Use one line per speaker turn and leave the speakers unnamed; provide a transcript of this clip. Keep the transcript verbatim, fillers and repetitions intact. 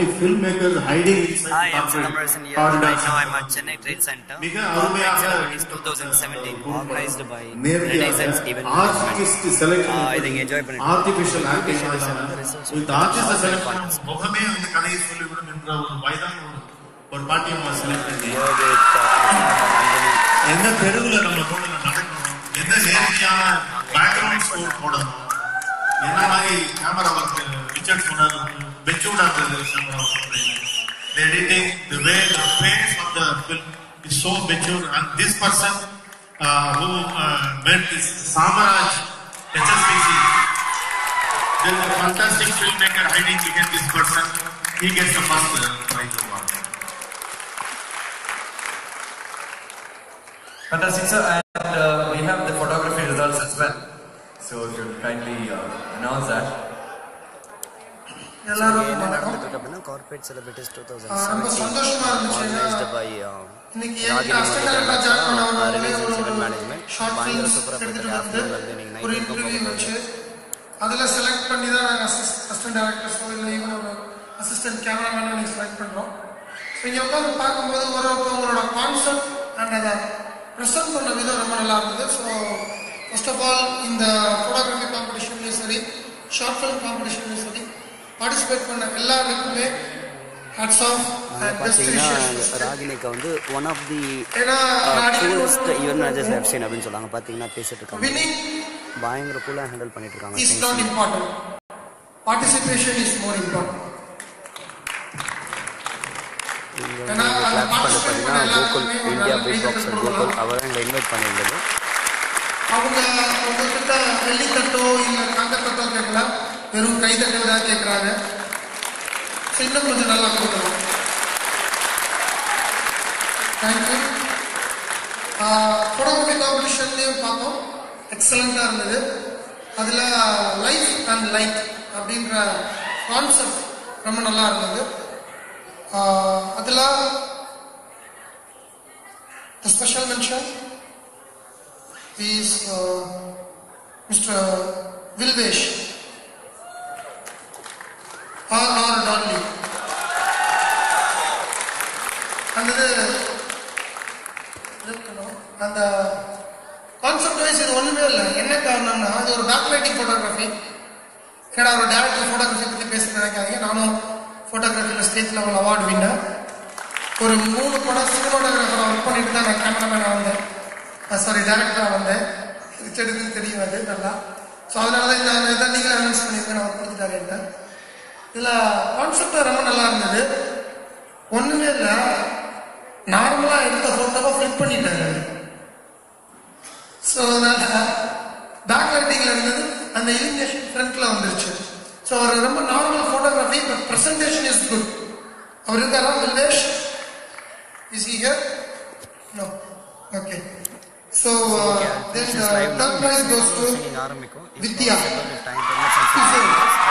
only filmmakers hiding inside
Hi,
the
I'm Zee Tamil. Right now I'm at Chennai Trade Center. Master of Ceremonies twenty seventeen, organized by Managers and Emcee Trainers. I think enjoy it.
Artificial acting. With artist selection, முகமே வந்து கதையை சொல்லிவிடும் என்ற ஒரு வயதான ஒரு பாட்டியம்மா select பண்ணி எந்த தெருவுல நம்ம போடல நடக்கணும், எந்த நேரடியான பேக்ரவுண்ட் ஸ்கோர் போடணும், என்ன மாதிரி கேமரா ஒர்க் ரிச்சர்ட் சொன்னாரு, மெச்சூர்டா இருந்தது camera work. The editing, the way, the face of the film is so mature, and this person uh, who uh, made this Samaraj H S B C, there is a fantastic filmmaker hiding behind this person. He gets the first uh, prize award.
Fantastic, sir, and uh, we have the photography results as well. So if you kindly uh, announce that.
Corporate Celebrities twenty seventeen, organized by Rudran Aravindan Event Management. Bayangara super appreciate afternoon Nandhini night ko
adala select panni da naanga assistant director so illa even assistant cameraman ni select pandrom. So inga ukku paakumbodhu oru avangaloda concept and ada present panna vidham romba nalla irundhu. So first of all in the photography competition is sari, short film competition is sari, participate பண்ண எல்லாருக்குமே hats off and best wishes.
ராகினிகா வந்து one of the coolest event managers I have seen அப்படினு சொன்னாங்க. பாத்தீங்கன்னா பேசிட்டு இருக்காங்க, பயங்கர கூலா ஹேண்டில் பண்ணிட்டு இருக்காங்க.
It's not important, participation is more important.
ஏன்னா கிளாப் பண்ண பாத்தீங்கன்னா local India big boxer local அவரை இங்க இன்வைட் பண்ணியிருந்தது.
அவங்க உங்ககிட்ட வெள்ளி தட்டோ இல்ல தங்க தட்டோ கேட்கல, வெறும் கை தட்டோ தான் கேட்கறாங்க. இன்னும் கொஞ்சம் நல்லா கொடுக்கணும். தேங்க்யூ. ஃபோட்டோகிராஃபி காம்படிஷன்லையும் பார்த்தோம், எக்ஸலண்டாக இருந்தது. அதில் லைஃப் அண்ட் லைட் அப்படின்ற கான்செப்ட் ரொம்ப நல்லா இருந்தது. அதில் the special mention is mister Vilvesh R R Danly. அந்த அந்த கான்செப்ட் வைஸ் இது ஒன்றுமே இல்லை. என்ன காரணம்னா அது ஒரு பேக் லைட்டிங் ஃபோட்டோகிராஃபி. ஏன்னா ஒரு டேரக்டர் ஃபோட்டோகிராஃபி பற்றி பேச நினைக்காதீங்க. நானும் ஃபோட்டோகிராஃபியில் ஸ்டேட் லெவல் அவார்டு வின்னர். ஒரு மூணு படம் சினிமாட்டோகிராஃபரை ஒர்க் பண்ணிட்டு தான் நான் கேமராமேனாக வந்தேன், சாரி டேரக்டராக வந்தேன். ரிச்சர்டுக்கு தெரியும் அது நல்லா. ஸோ அதனால தான் இந்த இதை நீங்களே அனௌன்ஸ் பண்ணியிருக்கேன், நான் கொடுத்துட்டாரு என்ன. இதில் கான்செப்ட் ரொம்ப நல்லா இருந்தது. ஒன்றுமே இல்லை, நார்மலாக எடுத்த ஃபோட்டோவை ஃபிளிப் பண்ணிட்டாரு. ஸோ அதனால பேக் லைட்டிங்கில் இருந்தது, அந்த இலிமினேஷன் ஃப்ரண்ட்ல வந்துருச்சு. ஸோ அவர் ரொம்ப normal photography, but presentation is good. அவர் இருக்காரா Vilvesh? Is he here? No. Okay. So uh, then the third prize goes to Vidya.